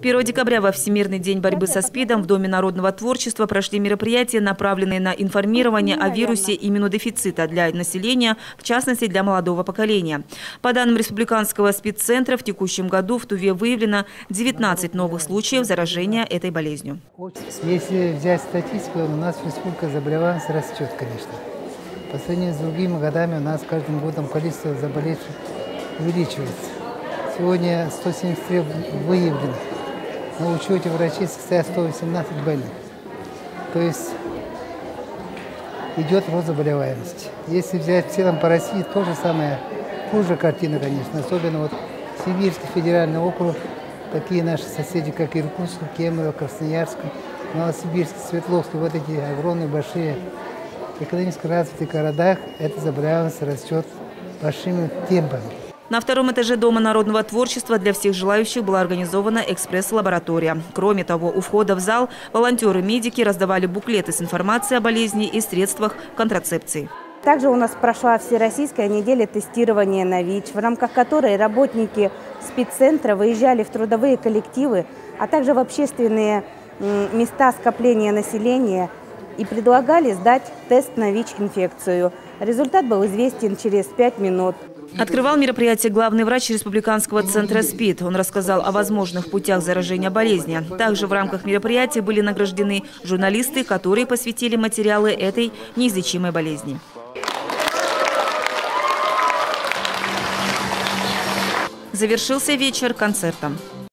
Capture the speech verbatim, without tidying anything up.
первого декабря во Всемирный день борьбы со СПИДом в Доме народного творчества прошли мероприятия, направленные на информирование о вирусе иммунодефицита для населения, в частности для молодого поколения. По данным Республиканского СПИД-центра, в текущем году в Туве выявлено девятнадцать новых случаев заражения этой болезнью. Если взять статистику, у нас в республике заболеваемость растет, конечно. По сравнению с другими годами у нас каждым годом количество заболевших увеличивается. Сегодня сто семьдесят три выявлено. На учете врачей состоят сто восемнадцать больных. То есть идет рост заболеваемости. Если взять в целом по России, то же самое, хуже картина, конечно. Особенно вот Сибирский федеральный округ, такие наши соседи, как Иркутск, Кемерово, Красноярск, Новосибирск, Свердловск, вот эти огромные, большие экономически развитых городах, эта заболеваемость растет большими темпами. На втором этаже Дома народного творчества для всех желающих была организована экспресс-лаборатория. Кроме того, у входа в зал волонтеры-медики раздавали буклеты с информацией о болезни и средствах контрацепции. Также у нас прошла всероссийская неделя тестирования на ВИЧ, в рамках которой работники СПИД-центра выезжали в трудовые коллективы, а также в общественные места скопления населения и предлагали сдать тест на ВИЧ-инфекцию. Результат был известен через пять минут. Открывал мероприятие главный врач Республиканского центра СПИД. Он рассказал о возможных путях заражения болезни. Также в рамках мероприятия были награждены журналисты, которые посвятили материалы этой неизлечимой болезни. Завершился вечер концертом.